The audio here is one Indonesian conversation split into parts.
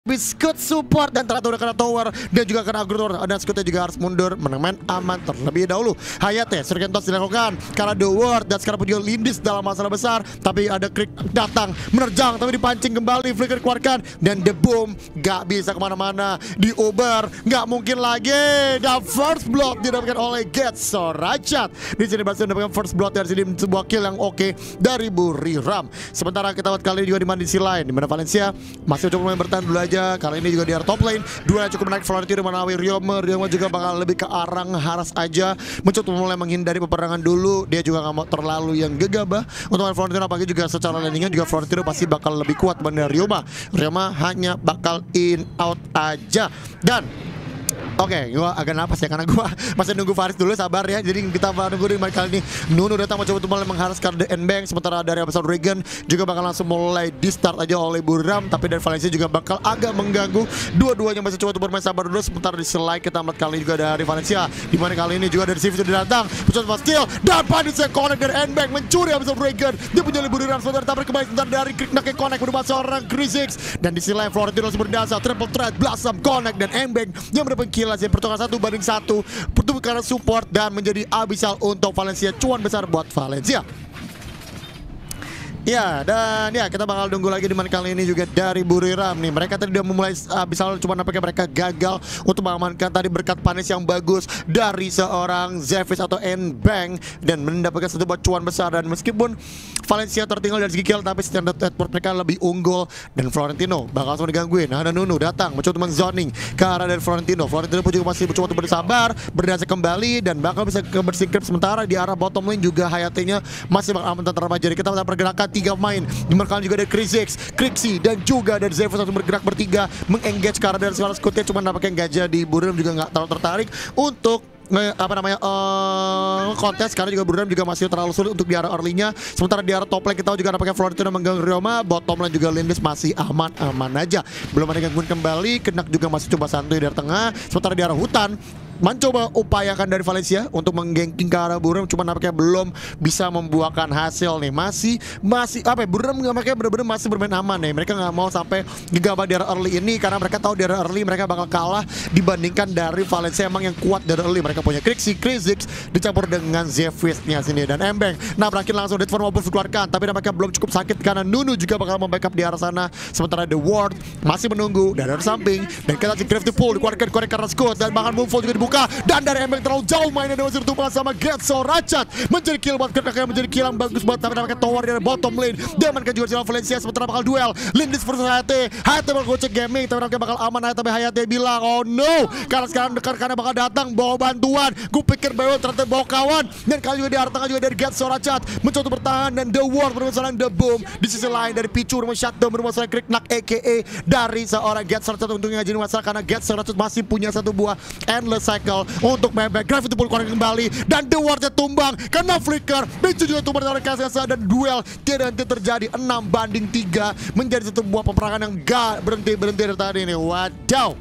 Scout support dan ternyata udah kena tower dan juga kena aggro dan Scoutnya juga harus mundur menang aman terlebih dahulu. Hayate Surgentos dilakukan karena The Ward dan sekarang pun juga Lindis dalam masalah besar, tapi ada Krik datang menerjang tapi dipancing kembali, flicker dikeluarkan dan The Boom gak bisa kemana-mana, di Uber nggak mungkin lagi. Dan first blood didapatkan oleh Getso Rachat. Di sini berhasil mendapatkan first blood dari sini, sebuah kill yang oke dari Buriram. Sementara kita lihat kali ini juga di sisi lain, di mana Valencia masih coba bertahan dulu aja. Kali ini juga di area top lane, dua cukup menarik Florentino menawi Ryoma juga bakal lebih ke arah Haras aja, mencoba mulai menghindari peperangan dulu. Dia juga nggak mau terlalu yang gegabah untuk main Florentino, apalagi juga secara landingan juga Florentino pasti bakal lebih kuat dibanding Ryoma hanya bakal in out aja. Dan oke, gua agak napas ya karena gua masih nunggu Faris dulu, sabar ya. Jadi kita nunggu di kali ini Nunu datang mencoba untuk mulai mengharuskan The Endbank. Sementara dari besar Regan juga bakal langsung mulai di start aja oleh Buriram, tapi dari Valencia juga bakal agak mengganggu. Dua-duanya masih coba untuk bermain sabar dulu. Sementara di slide kita melihat kali juga dari Valencia, di mana kali ini juga dari CV sudah datang mencoba skill dan Panisnya connect dari Endbank mencuri besar Regan. Dia punya Buriram, sementara tabrak kembali sebentar dari Kriknak connect berubah seorang Krisix, dan di sisi lain Florentino langsung berdasar triple threat Blossom connect dan Endbank yang mendapat kill aja pertukaran 1-1 karena support dan menjadi abisal untuk Valencia, cuan besar buat Valencia. Ya, dan ya kita bakal tunggu lagi di mana kali ini juga dari Buriram nih. Mereka tadi udah memulai abisal, cuma nampaknya mereka gagal untuk mengamankan tadi berkat panis yang bagus dari seorang Zephys atau Endbank dan mendapatkan satu buat cuan besar. Dan meskipun Valencia tertinggal dari segi kill, tapi standard network mereka lebih unggul dan Florentino bakal langsung digangguin. Nah, ada Nunu datang mencoba men-zoning ke arah dari Florentino. Florentino pun juga masih mencoba untuk bersabar, berdasar kembali dan bakal bisa bersingkir. Sementara di arah bottom lane juga Hayate-nya masih bakal aman tanpa remaja. Jadi kita bisa pergerakan 3 pemain, dimerkan juga dari Krisix, Krixi dan juga dari Zephys langsung bergerak bertiga mengengage ke arah dari seorang Scoutnya, cuma nampaknya nggak jadi. Buriram juga nggak terlalu tertarik untuk kontes karena juga Buriram juga masih terlalu sulit untuk di arah early-nya. Sementara di arah top lane kita juga nampaknya Florentino mengganggu Ryoma, bottom lane juga Lindis masih aman-aman aja, belum ada gangguan kembali. Kenak juga masih coba santuy dari tengah. Sementara di arah hutan mencoba upayakan dari Valencia untuk menggengking ke arah Buriram, cuma nampaknya belum bisa membuahkan hasil nih. Masih apa ya, Buriram nampaknya benar-benar masih bermain aman nih. Mereka nggak mau sampai gegabah di arah early ini karena mereka tahu di arah early mereka bakal kalah dibandingkan dari Valencia emang yang kuat dari early. Mereka punya Krixi, Krisix dicampur dengan Zephys-nya sini dan Endbank. Nah, berakhir langsung Deadform Wolf dikeluarkan, tapi nampaknya belum cukup sakit karena Nunu juga bakal membackup di arah sana. Sementara The Ward masih menunggu dari arah samping dan kita si Grave to Pull dikeluarkan karena Scout dan bahkan Moonfall juga dibuka. Dan dari Endbank terlalu jauh mainnya dan masih bertumpah sama Getso Rachat menjadi kill buat Kriknak yang menjadi kill yang bagus buat, tapi nampaknya tower dari bottom lane diamankan juga silang Valencia. Sementara bakal duel Lindis versus Hayate. Hayate bakal gocek gaming, tapi nampaknya bakal aman Hayate, tapi Hayate bilang oh no, karena sekarang dekat karena bakal datang bawa bantuan. Gue pikir bawa ternyata bawa kawan, dan kali juga di arah tengah juga dari Getso Rachat mencoba bertahan dan The Ward bermasalah The Boom. Di sisi lain dari Pichu rumah shutdown bermasalah Kriknak aka dari seorang Getso Rachat untuk ngajarin masalah karena Getso Rachat masih punya satu buah endless cycle untuk bebek. Gravity Pull keluar kembali dan The Ward-nya tumbang karena flicker. Pichu juga tumbang oleh Kasasa dan duel tidak henti terjadi 6-3 menjadi satu buah peperangan yang gak berhenti dari tadi ini. Wadaw.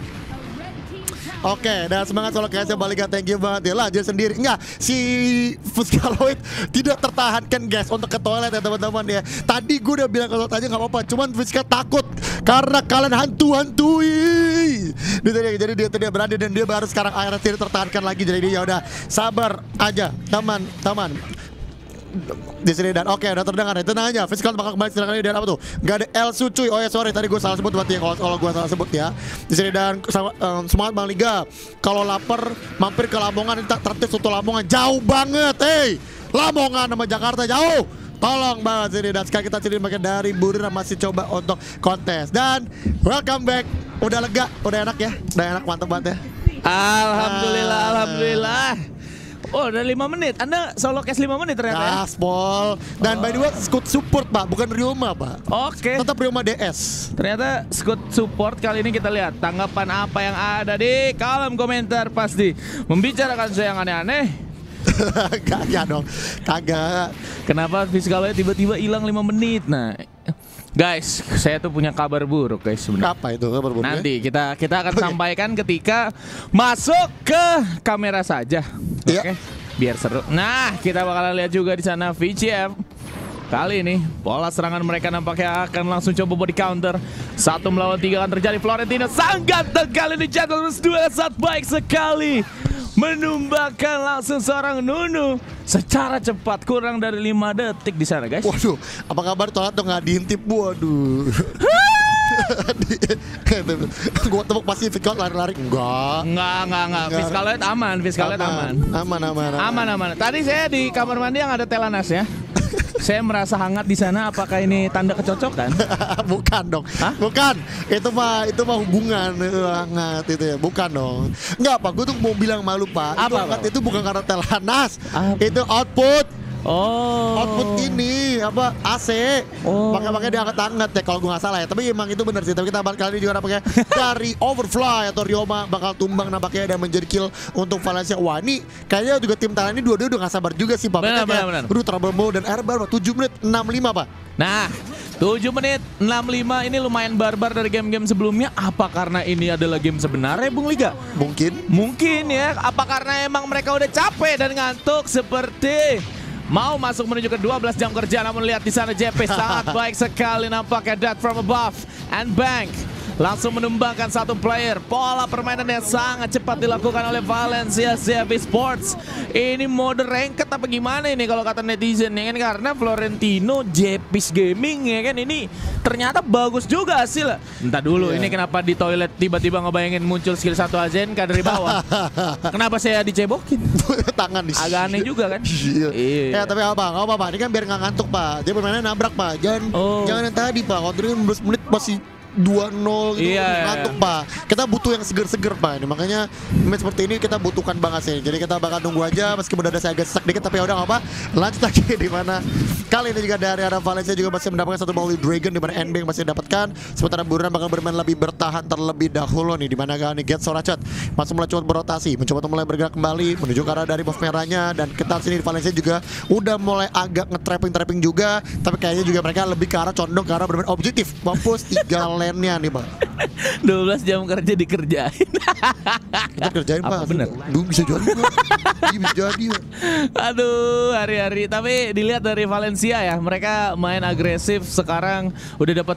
Oke, dan semangat solo guys, balik, thank you banget ya. Lanjut sendiri. Enggak, si Fuscaloid tidak tertahankan guys untuk ke toilet ya teman-teman ya. Tadi gue udah bilang ke toilet aja gak apa-apa, cuman Fuscal takut karena kalian hantui. Jadi dia tidak berani dan dia baru sekarang akhirnya tidak tertahankan lagi. Jadi dia udah sabar aja teman-teman di sini. Dan oke, udah terdengar ya, tenang aja. Fuscal bakal kembali sekarang ini dan apa tuh? Gak ada Elsu cuy. Oh ya sorry, tadi gue salah sebut berarti ya kalau gue salah sebut ya. Di sini dan semangat Bang Liga. Kalau lapar mampir ke Lamongan, kita tertib soto Lamongan jauh banget. Lamongan sama Jakarta jauh. Tolong banget sini. Dan sekarang kita sini makin dari Buriram masih coba untuk kontes. Dan welcome back. Udah lega, udah enak ya. Udah enak, mantep banget ya. Alhamdulillah. Oh, udah 5 menit. Anda solo cast 5 menit ternyata. Gaspol. Dan by the way, Scout support Pak, bukan Ryoma Pak. Oke. Tetap Ryoma DS. Ternyata Scout support kali ini kita lihat tanggapan apa yang ada di kolom komentar, pasti membicarakan saya yang aneh-aneh. Kagak dong. Kagak. Kenapa Fuscaloid tiba-tiba hilang 5 menit? Nah, guys, saya tuh punya kabar buruk guys sebenarnya. Apa itu kabar buruk? Nanti kita akan sampaikan ketika masuk ke kamera saja. Oke. Biar seru. Nah, kita bakalan lihat juga di sana VCF. Kali ini pola serangan mereka nampaknya akan langsung coba body counter. 1 melawan 3 akan terjadi. Florentino sangat tegal ini, gentlemen duel saat baik sekali. Menumbangkan langsung seorang Nunu secara cepat, kurang dari 5 detik di sana, guys. Waduh, apa kabar Tolat tuh nggak diintip? Waduh. Gua tepuk pasti Fiskal lari-lari. Enggak. Fiskal aman. Aman. Tadi saya di kamar mandi yang ada Telanas ya. Saya merasa hangat di sana. Apakah ini tanda kecocokan? Bukan dong. Hah? Bukan. Itu mah hubungan hangat itu ya. Bukan dong. Enggak, Pak. Gue tuh mau bilang malu, Pak. Itu hangat itu bukan karena Telanas. Itu output. Output ini apa AC. Pakai dia hangat ya kalau gue nggak salah ya. Tapi emang itu benar sih. Tapi kita kali ini juga nampaknya dari Overfly atau Ryoma bakal tumbang nampaknya dan menjadi kill untuk Valencia. Wah, ini kayaknya juga tim Thailand ini dua-dua udah nggak sabar juga sih, Pak. Benar. Aduh, trouble mode dan airbar 7 menit 65, Pak. Nah, 7 menit 65 ini lumayan barbar dari game-game sebelumnya. Apa karena ini adalah game sebenarnya, Bung Liga? Mungkin ya. Apa karena emang mereka udah capek dan ngantuk seperti mau masuk menuju ke 12 jam kerja, namun lihat di sana JP sangat baik sekali nampaknya. Death from above and bank langsung menumbangkan satu player. Pola permainan yang sangat cepat dilakukan oleh Valencia CFB Sports. Ini mode ranked apa gimana ini kalau kata netizen ya kan, karena Florentino JP's Gaming ya kan, ini ternyata bagus juga hasil. Entah dulu ini kenapa di toilet tiba-tiba ngebayangin muncul skill 1 Azenka dari bawah. Kenapa saya dicebokin? Tangan di agak aneh juga kan. Ya tapi apa Pak, ini kan biar nggak ngantuk, Pak. Dia bermainnya nabrak, Pak. Jangan yang tadi, Pak. Kalau 15 menit masih 2-0 gitu, ngantuk, Pak. Kita butuh yang seger-seger, Pak. Ini makanya match seperti ini kita butuhkan banget sih. Jadi kita bakal tunggu aja meskipun udah saya agak sesak dikit, tapi ya udah nggak apa. Lanjut lagi di mana kali ini juga dari arah Valencia juga masih mendapatkan satu Molly Dragon, di mana NB masih dapatkan. Sementara Buran bakal bermain lebih bertahan terlebih dahulu nih, di mana kali ini Get Sorachat masih mulai coba berotasi, mencoba untuk mulai bergerak kembali menuju ke arah dari buff merahnya, dan kita sini di Valencia juga udah mulai agak nge-trapping juga, tapi kayaknya juga mereka lebih ke arah condong ke arah bermain objektif, mampus 3 lane-nya nih, Pak. 12 jam kerja dikerjain. Kita kerjain, Pak. Bener? Duh, bisa jadi, Pak. Bisa jadi, Pak. Aduh, hari-hari. Tapi dilihat dari Valencia ya, mereka main agresif sekarang, udah dapat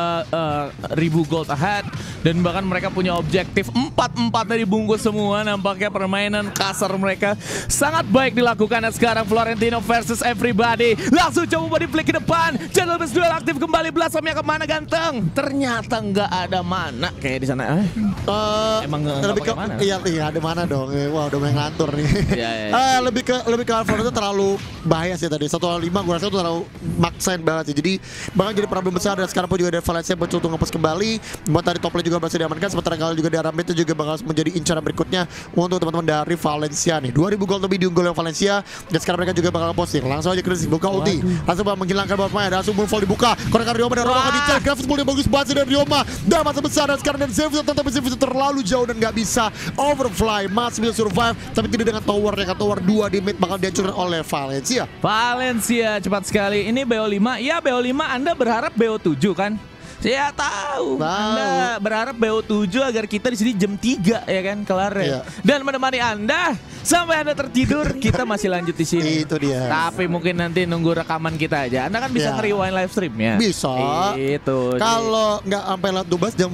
2.000 gold ahead, dan bahkan mereka punya objektif 4-4 dari bungkus semua. Nampaknya permainan kasar mereka sangat baik dilakukan. Dan sekarang Florentino versus everybody. Langsung coba body flick ke depan. Channel Best Duel aktif kembali. Belasamnya kemana, ganteng? Ternyata nggak ada mana kayak di sana. Emang lebih ke mana? Iya, ada mana dong. Wah, udah main ngatur nih. Lebih ke Alfredo itu terlalu bahaya sih tadi. 1-5 gue rasa itu terlalu maksain banget sih. Jadi bakal jadi problem besar, dan sekarang pun juga dari Valencia mencoba untuk ngepost kembali. Buat tadi top lane juga berhasil diamankan. Sementara kali juga di arah mid itu juga bakal menjadi incaran berikutnya untuk teman-teman dari Valencia nih. 2000 gold lebih diunggul yang Valencia, dan sekarang mereka juga bakal posting. Langsung aja krisis buka ulti. Langsung menghilangkan buff main. Langsung moonfall dibuka. Korekan Ryoma dan Ryoma dicek. Grafis mulai bagus banget dari Ryoma. Dan masa besar, dan sekarang dan Zeus tetapi Zeus terlalu jauh dan nggak bisa. Overfly masih bisa survive, tapi tidak dengan tower. Yang tower 2 di mid bakal dihancurkan oleh Valencia. Valencia cepat sekali. Ini BO5. Ya BO5, Anda berharap BO7 kan? Saya tahu. Anda berharap BO7 agar kita di sini jam 3 ya kan kelar ya. Dan menemani Anda sampai Anda tertidur, kita masih lanjut di sini. Itu dia. Tapi mungkin nanti nunggu rekaman kita aja. Anda kan bisa nge-rewind live stream ya. Bisa. Itu. Kalau nggak sampai 12 jam.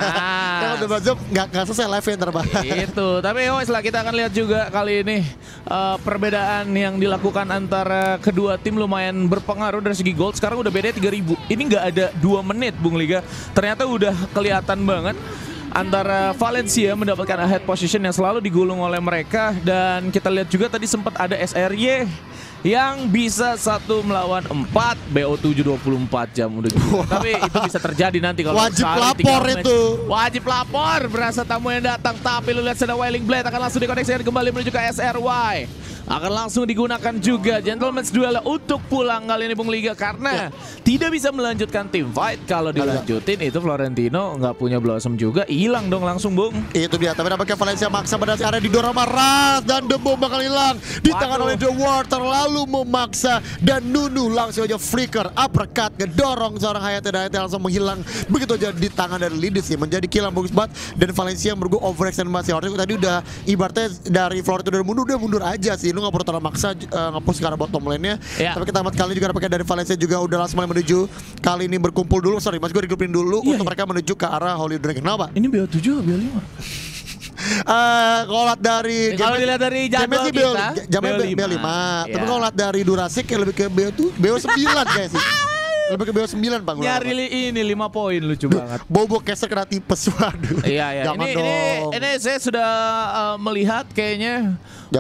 Kalau 12 jam nggak selesai live-nya ntar, Pak. Itu. Tapi setelah kita akan lihat juga kali ini perbedaan yang dilakukan antara kedua tim lumayan berpengaruh dari segi gold. Sekarang udah beda 3.000. Ini nggak ada 2 menit, Bung Liga. Ternyata udah kelihatan banget antara Valencia mendapatkan ahead position yang selalu digulung oleh mereka. Dan kita lihat juga tadi sempat ada SRY yang bisa 1 melawan 4, BO7 24 jam udah gitu. Tapi itu bisa terjadi nanti kalau wajib lapor itu. Wajib lapor, berasa tamu yang datang. Tapi lu lihat sana Wailing Blade akan langsung dikoneksikan kembali menuju ke SRY. Akan langsung digunakan juga Gentleman's Duel untuk pulang kali ini, Bung Liga, karena tidak bisa melanjutkan tim fight. Kalau dilanjutin itu Florentino nggak punya Blossom juga, hilang dong langsung, Bung. Itu dia, tapi nampaknya Valencia maksa pada area di Dorama Ras, dan The Bomb bakal hilang di tangan oleh The War. Terlalu memaksa, dan Nunu langsung aja flicker uppercut, ngedorong seorang Hayate langsung menghilang begitu aja di tangan dari Lidis sih, menjadi kill yang bagus banget. Dan Valencia menurut gue overextend masih, harusnya tadi udah ibaratnya dari Florentino udah mundur aja sih. lu nggak perlu terlalu maksa nge-push ke arah bottom lane-nya. Tapi kita lihat kali juga pakai dari Valencia juga udah langsung mulai menuju kali ini berkumpul dulu. Sorry, mas gue digulpin dulu untuk mereka menuju ke arah Holy Dragon. Kenapa? Ini BO7 atau BO5? Kalau kalau dilihat dari jadwal kita jamnya BO5. Tapi kalau lihat dari durasi kayak lebih ke BO9 guys sih. Lebih ke BO9 Bang. Nyari ini 5 poin lucu banget. Bobo Keser kena tipes. Waduh. Iya. Ini saya sudah melihat kayaknya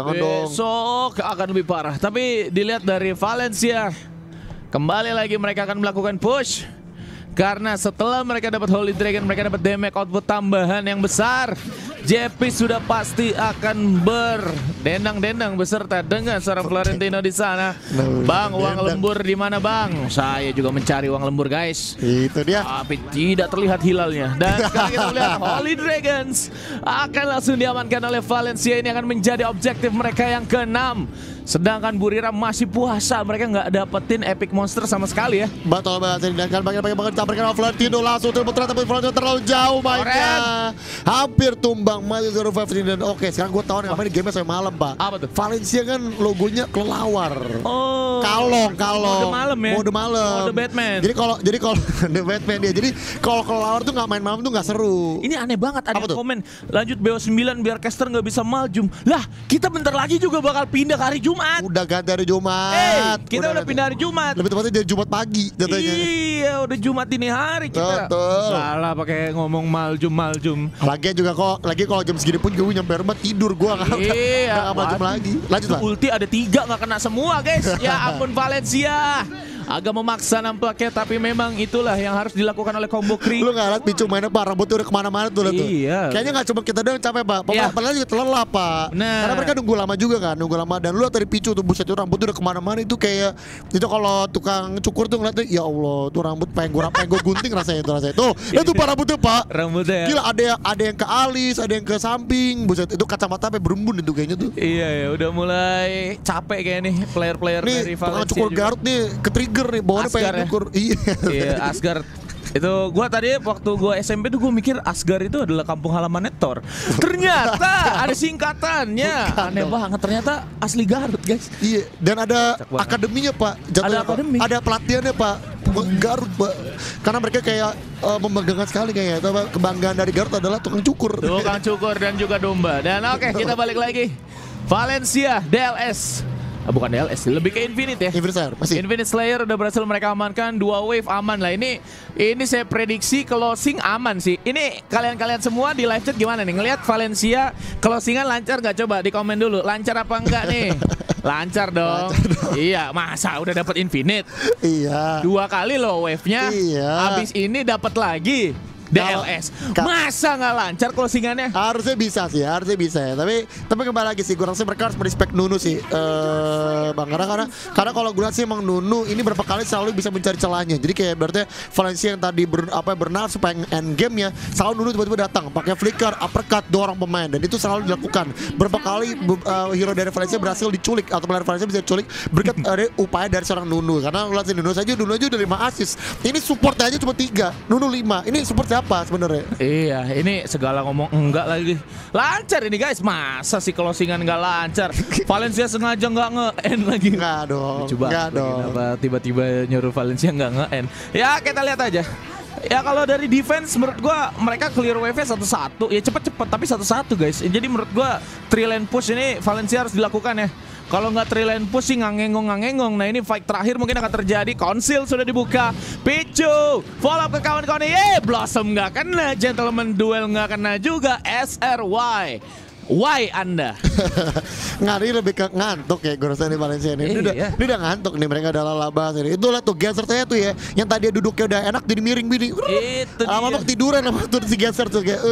besok akan lebih parah. Tapi dilihat dari Valencia, kembali lagi mereka akan melakukan push. Karena setelah mereka dapat Holy Dragon, mereka dapat damage output tambahan yang besar. JP sudah pasti akan berdendang-dendang beserta dengan seorang Florentino di sana. Bang, uang lembur di mana Bang? Saya juga mencari uang lembur guys. Itu dia. Tapi tidak terlihat hilalnya. Dan sekarang kita lihat Holy Dragons akan langsung diamankan oleh Valencia. Ini akan menjadi objektif mereka yang ke-6. Sedangkan Buriram masih puasa, mereka nggak dapetin epic monster sama sekali ya. Betul banget, dan kan banyak banget ditampilkan oleh Florentino langsung terputra, tapi Florentino terlalu jauh mainnya. Hampir tumbang mati 0-5 ini. Dan oke, sekarang gue tahu ngapain di game sampai malam Pak. Apa tuh? Valencia kan logonya kelelawar. Oh. Kalong. Mode malam ya. Mode malam. Mode Batman. Jadi kalau The Batman dia. Jadi kalau kelelawar tuh nggak main malam tuh nggak seru. Ini aneh banget, ada komen lanjut BO9 biar caster nggak bisa maljum. Lah, kita bentar lagi juga bakal pindah ke hari Jumat. Udah ganti hari Jumat. Kita udah pindah hari Jumat. Lebih tepatnya dari Jumat pagi jatuhnya. Iya, udah Jumat dini hari kita. Betul. Salah pakai ngomong maljum. Lagi juga lagi kalau jam segini pun gue nyampe rumah tidur gue Iya. Gak maljum lagi. Lanjut lah. Ulti ada 3 nggak kena semua guys. Ya ampun Valencia. Agak memaksa nampaknya, tapi memang itulah yang harus dilakukan oleh Combo Kree. Lu gak liat Picu mainnya Pak, rambutnya udah kemana-mana tuh. Iya. Kayaknya gak cuma kita doang capek Pak, pemain juga lelah Pak. Nah. Karena mereka nunggu lama juga kan, Dan lu liat dari Picu tuh, buset tuh rambutnya udah kemana-mana. Itu kayak, itu kalau tukang cukur tuh ngeliatnya, ya Allah tuh rambut pengen gue gunting rasanya itu. Tuh, itu Pak rambutnya Pak. Rambutnya. Gila, ada yang ke alis, ada yang ke samping. Buset, itu kacamata sampai berembun itu kayaknya tuh. Iya, udah mulai capek kayak nih player-player dari Valencia. Nih, tukang cukur Garut nih, ke-trigger nih, bawaannya pengen cukur. Iya, Asgard. Itu gua tadi waktu gua SMP tuh gua mikir Asgard itu adalah kampung halamannya Thor. Ternyata ada singkatannya. Aneh banget, ternyata asli Garut, guys. Iya, dan ada akademinya, Pak. Ada akademi. Ada pelatihannya, Pak. Garut, Pak. Karena mereka kayak membanggakan sekali kayaknya. Kebanggaan dari Garut adalah tukang cukur. Tukang cukur dan juga domba. Dan oke, kita balik lagi. Valencia DLS. Bukan DLS, lebih ke Infinite ya. Infinite Slayer udah berhasil mereka amankan, 2 wave aman lah. Ini saya prediksi closing aman sih. Ini kalian semua di live chat gimana nih? Ngelihat Valencia closingan lancar nggak? Coba di komen dulu. Lancar apa enggak nih? Lancar dong. Iya, masa udah dapat Infinite? Iya. 2 kali loh wave-nya. Iya. Habis ini dapat lagi DLS. Masa nggak lancar closingannya? Harusnya bisa sih, harusnya bisa ya. Tapi kembali lagi sih, gue rasa mereka harus merespek Nunu sih, Bang. Karena kalau gue lihat sih emang Nunu ini berapa kali selalu bisa mencari celahnya. Jadi kayak berarti Valencia yang tadi bernafsu supaya end game ya, selalu Nunu tiba-tiba datang pakai flicker, uppercut, dorong pemain, dan itu selalu dilakukan. Berapa kali hero dari Valencia berhasil diculik atau player Valencia bisa diculik berkat upaya dari seorang Nunu. Karena lihat sih Nunu aja udah 5 assist. Ini supportnya aja cuma 3, Nunu 5. Ini support siapa sebenarnya? Iya, ini segala ngomong enggak lagi. Lancar ini guys, masa sih closingan enggak lancar? Valencia sengaja enggak nge-end lagi. Enggak dong. Coba kenapa tiba-tiba nyuruh Valencia enggak nge-end. Ya kita lihat aja. Ya kalau dari defense menurut gua mereka clear wave-nya satu-satu. Ya cepet-cepet tapi satu-satu guys. Jadi menurut gua 3 lane push ini Valencia harus dilakukan ya. Kalau nggak 3 lane push sih ngangengong. Nah ini fight terakhir mungkin akan terjadi. Konsil sudah dibuka. Picu follow up ke kawan-kawannya. Blossom nggak kena. Gentleman duel nggak kena juga. SRY. Why Anda? Ngari lebih ke ngantuk ya gue rasa di Valencia ini. Ini udah ngantuk nih, mereka udah lelah banget ini. Itulah tuh geser saya tuh ya, yang tadi duduknya udah enak jadi miring-miring. Itu dia. Lama tiduran sama tuh si geser tuh kayak.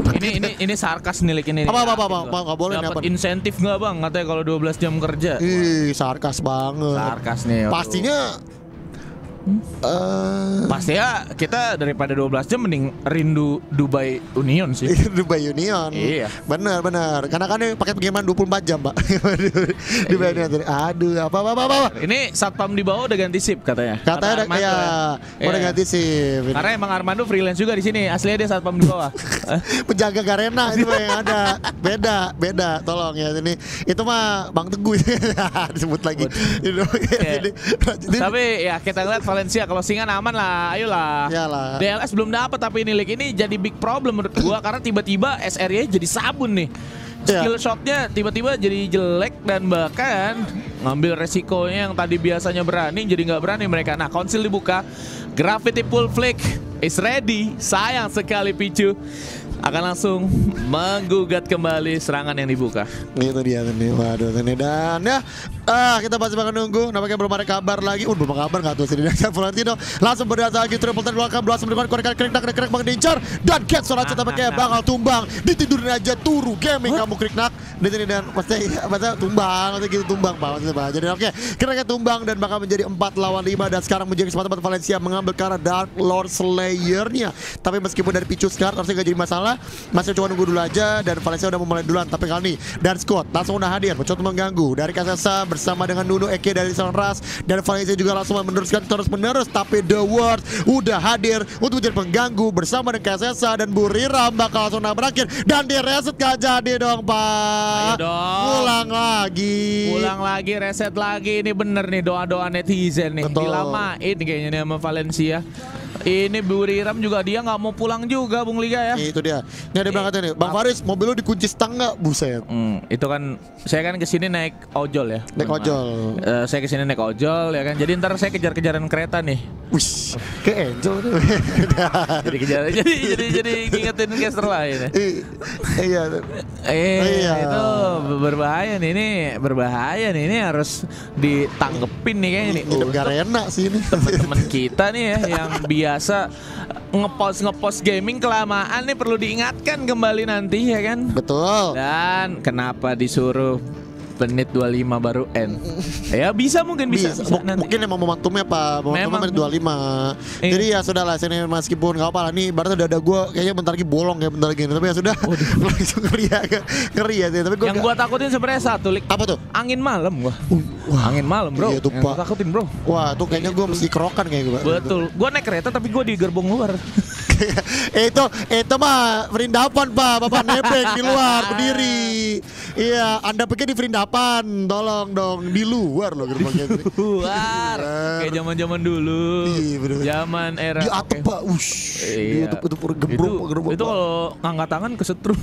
Ini sarkas nih ini. Apa nggak boleh. Dapat insentif nggak bang? Katanya kalau 12 jam kerja. Ih sarkas banget. Sarkas nih. Pastinya Pasti ya kita daripada 12 jam mending rindu Dubai Union sih. Dubai Union. Iya. Benar. Karena kan ini pakai pengiriman 24 jam, Pak. Dubai Union. Aduh, apa. Ini satpam di bawah udah ganti sip katanya. Katanya udah ganti sip. Karena emang Armando freelance juga di sini. Aslinya dia satpam di bawah. Penjaga Garena itu yang ada. Beda. Tolong ya ini. Itu mah Bang Teguh disebut lagi. Tapi ya kita lihat Valencia closingan aman lah, ayolah. Yalah. DLS belum dapat tapi ini league ini jadi big problem menurut gua karena tiba-tiba SRY jadi sabun nih. Skill shotnya tiba-tiba jadi jelek dan bahkan ngambil resikonya yang tadi biasanya berani jadi nggak berani mereka. Nah, konsil dibuka, Gravity Pull Flick is ready. Sayang sekali Pichu akan langsung menggugat kembali serangan yang dibuka. Itu dia nih, waduh ini dan ya kita masih bakal nunggu. Nampaknya belum ada kabar lagi. Belum ada kabar nggak tuh sini dari Florentino. Langsung berdasar lagi triple turn belakang langsung melakukan krek banget diincar dan Cat Sorachi tampaknya bakal tumbang. Ditidurin aja turu gaming kamu kriknak di sini dan maksudnya tumbang gitu tumbang Pak maksudnya Pak. Jadi oke, kira tumbang dan bakal menjadi 4 lawan 5 dan sekarang menjadi kesempatan Valencia mengambil ke arah Dark Lord Slayer-nya. Tapi meskipun dari Pichu sekarang harusnya gak jadi masalah, masih coba nunggu dulu aja dan Valencia udah memulai duluan. Tapi kali ini dan Scott langsung udah hadir mencoba mengganggu dari Kasesa bersama dengan Nuno Eke dari Sunrise dan Valencia juga langsung meneruskan terus-menerus. Tapi The Word udah hadir untuk menjadi pengganggu bersama dengan Kasesa dan Buriram bakal langsung berakhir dan di reset gak jadi dong Pak. Ayo dong. Pulang lagi reset lagi. Ini bener nih doa-doa netizen nih. Betul. Dilamain kayaknya nih sama Valencia. Ini Buriram juga dia nggak mau pulang juga Bung Liga ya. Itu dia. Ini ada berangkat nih. Bang Faris, mobil lu dikunci stang nggak? Buset. Itu kan saya kan kesini naik ojol ya. Naik ojol. Saya kesini naik ojol ya kan. Jadi ntar saya kejar-kejaran kereta nih. Wih, kayak Angel tuh. Jadi kejar, jadi ngingetin caster lain ya. Iya. Itu berbahaya nih. Ini berbahaya nih. Ini harus ditanggepin nih kayaknya nih. Hidup Garena sih ini. Teman-teman kita nih ya yang biasa ngepost gaming kelamaan nih perlu diingatkan kembali nanti ya kan. Betul. Dan kenapa disuruh menit 25 baru end? Ya bisa mungkin bisa nanti. Mungkin emang momentumnya Pak. Momentumnya menit 25. Jadi ya sudahlah sini meskipun gak apa-apa nih berarti udah ada gue kayaknya bentar lagi bolong ya bentar lagi. Tapi ya sudah. Langsung ngeri ya sih. Tapi yang gue takutin sebenarnya satu lik. Apa tuh? Angin malam gua. Angin malam bro. Iya tuh Pak. Takutin bro. Wah tuh kayaknya gue mesti kerokan kayak gue. Betul. Gue naik kereta tapi gue di gerbong luar. itu mah perindapan Pak. Bapak nebeng di luar berdiri. Iya, Anda pikir di perindapan, tolong dong di luar loh gerbangnya. Luar. Kayak zaman-zaman dulu. Iya, zaman era di atap Pak. Iya. Itu gebrok. Itu kalau ngangkat tangan kesetrum.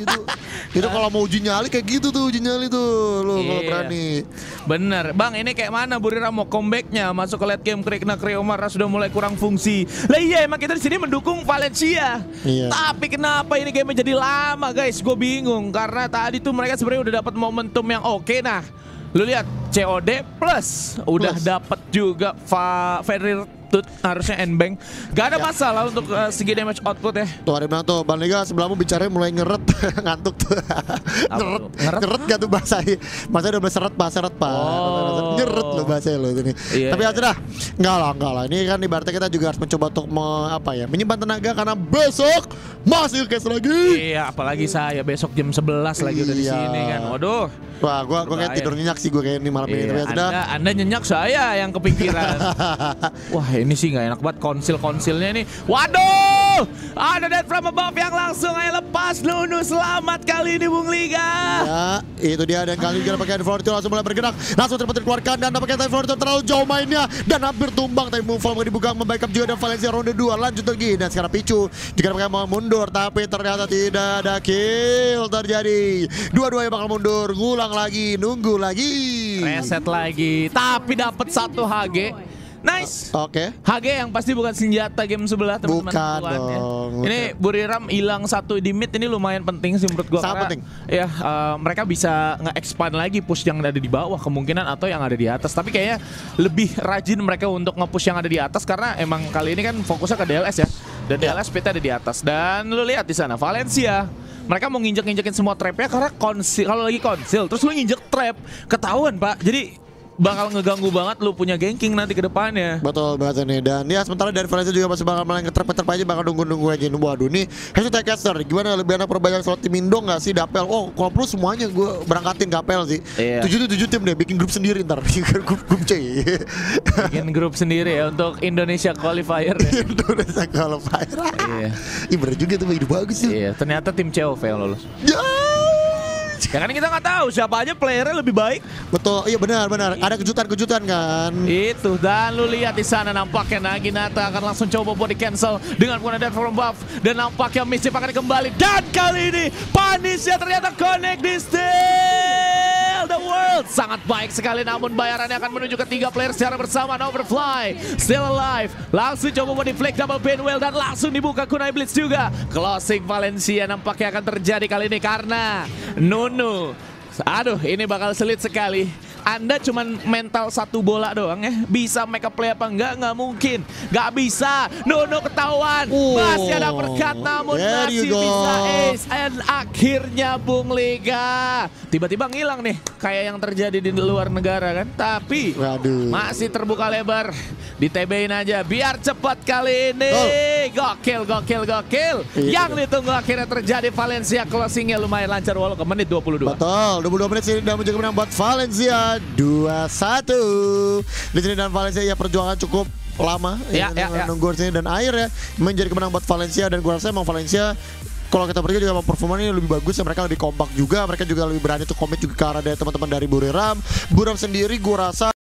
Itu kalau mau uji nyali kayak gitu tuh uji nyali tuh lo kalau berani. Bener, Bang. Ini kayak mana Buriram mau comebacknya masuk ke late game Krikna Kriomara sudah mulai kurang fungsi. Lah iya emang kita di sini mendukung Valencia. Iya. Tapi kenapa ini game jadi lama guys? Gue bingung karena tadi tuh mereka sebenarnya udah dapat momentum yang oke. Nah, lu lihat COD plus udah dapat juga Federer harusnya N-Bank. Gak ada masalah untuk segi damage output ya. Tuh ada bilang tuh Bang Liga sebelahmu bicaranya mulai ngeret. Ngantuk tuh. Ngeret gak tuh bahasanya? Bahasanya udah mulai seret Pak. Nyeret loh bahasanya lo ini. Tapi ya sudah. Enggak lah. Ini kan ibaratnya kita juga harus mencoba untuk menyimpan tenaga karena besok masih case lagi. Iya, apalagi saya besok jam 11 lagi udah di sini kan. Waduh. Wah, gua kayak tidur nyenyak sih gue kayak ini malam ini. Tapi ya sudah. Anda nyenyak, saya yang kepikiran. Wah, ini sih nggak enak banget konsilnya nih. Waduh, ada dead from above yang langsung aja lepas. Nuno selamat kali ini Bung Liga. Ya, itu dia dan kali ini pakai Florentino langsung mulai bergerak, langsung terpetir keluarkan dan pakai Florentino terlalu jauh mainnya dan hampir tumbang. Tapi move mau dibuka membackup juga dan Valencia ronde 2 lanjut lagi dan sekarang Pichu jika pakai mau mundur tapi ternyata tidak ada kill terjadi. Dua-duanya bakal mundur, ngulang lagi, nunggu lagi, reset lagi, tapi dapat satu HG. Nice. Oke. HG yang pasti bukan senjata game sebelah teman-teman. Bukan dong. Ya. Ini Buriram hilang satu di mid ini lumayan penting sih menurut gua. Sangat penting. Ya mereka bisa nge-expand lagi push yang ada di bawah kemungkinan atau yang ada di atas. Tapi kayaknya lebih rajin mereka untuk nge-push yang ada di atas karena emang kali ini kan fokusnya ke DLS ya. Dan DLS speed-nya ada di atas. Dan lu lihat di sana Valencia. Mereka mau nginjek-nginjekin semua trapnya karena kalau lagi konsil terus lu nginjek trap ketahuan Pak. Jadi bakal ngeganggu banget lu punya ganking nanti ke depannya. Betul banget nih. Dan ya sementara dari Valencia juga masih bakal malah ngetrep aja, bakal nunggu aja. Waduh nih hashtag caster gimana, lebih enak perbanyak slot tim Indo gak sih Dapel? Oh kalau perlu semuanya gue berangkatin Dapel sih. 7 tim deh, bikin grup sendiri ntar. grup C. Bikin grup sendiri ya untuk Indonesia Qualifier ya. Indonesia Qualifier. Iya. Ih bener juga tuh, ide bagus tuh. Iya, ternyata tim COV yang lolos. Ya. Ya kan kita nggak tahu siapa aja playernya lebih baik. Betul, iya benar. Ada kejutan kan. Itu, dan lu lihat di sana nampaknya Naginata akan langsung coba body cancel dengan penggunaan from buff, dan nampaknya Mischief akan kembali, dan kali ini Panisnya ternyata connect di Steal the World. Sangat baik sekali, namun bayarannya akan menuju ke 3 player secara bersamaan. Overfly still alive, langsung coba body flick double pinwheel, dan langsung dibuka kunai blitz juga. Closing Valencia nampaknya akan terjadi kali ini karena Nunu. Aduh, ini bakal sulit sekali. Anda cuman mental 1 bola doang ya. Bisa make up play apa enggak? Nggak mungkin. Nggak bisa. Nono ketahuan. Masih ada perkat namun masih bisa ace. And akhirnya Bung Liga tiba-tiba ngilang nih. Kayak yang terjadi di luar negara kan. Tapi masih terbuka lebar. Di TB-in aja. Biar cepat kali ini. Gokil. Yang ditunggu akhirnya terjadi. Valencia closingnya lumayan lancar walau ke menit 22. Betul. 22 menit sini dan menjaga menang buat Valencia 2-1. Di sini dan Valencia ya perjuangan cukup lama nunggu sini, dan akhirnya menjadi kemenang buat Valencia. Dan gue rasa emang Valencia kalau kita pergi juga performanya lebih bagus ya, mereka lebih kompak juga, mereka juga lebih berani tuh komit juga ke arah dari teman-teman dari Buriram sendiri. Gue rasa